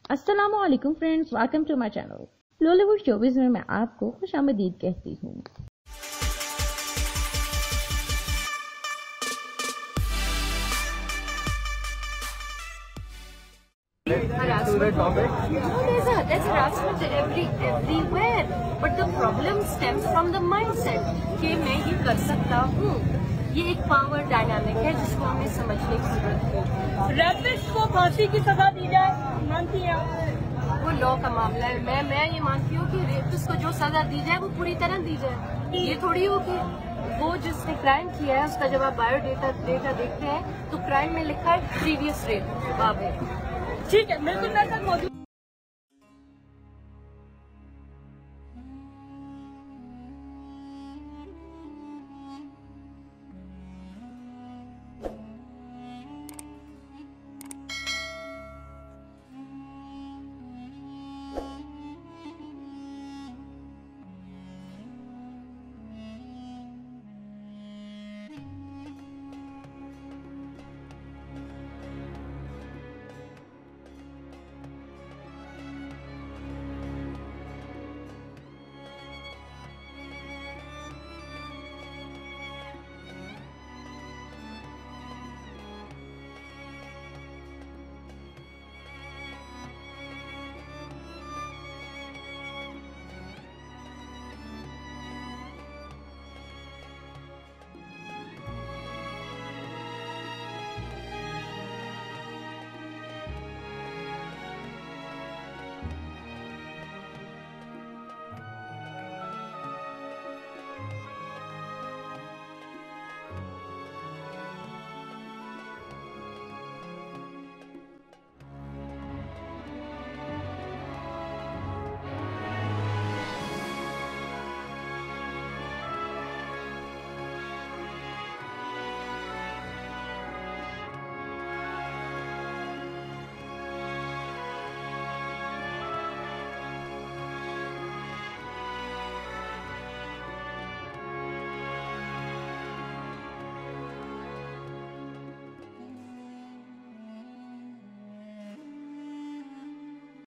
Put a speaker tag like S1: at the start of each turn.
S1: अस्सलामुअलैकुम friends, welcome to my channel Lollywood showbiz में मैं आपको खुशामदीद कहती हूँ।
S2: There's harassment everywhere, but the problem stems from the mindset कि मैं ये कर सकता हूँ। ये एक पावर डायनामिक है जिसको हमें समझने की जरूरत है।
S3: रेपिस्ट को फांसी की सजा दी जाए, मानती हैं?
S2: वो लॉ का मामला है। मैं ये मानती हूँ कि रेपिस्ट को जो सजा दी जाए वो पूरी तरह दी जाए। ये थोड़ी हो कि वो जिसने क्राइम किया है उसका जब आप बायोडेटा देखते हैं तो क्राइम में लिखा है प्रीवियस रेप।
S3: ठीक है, बिल्कुल मैं मौजूद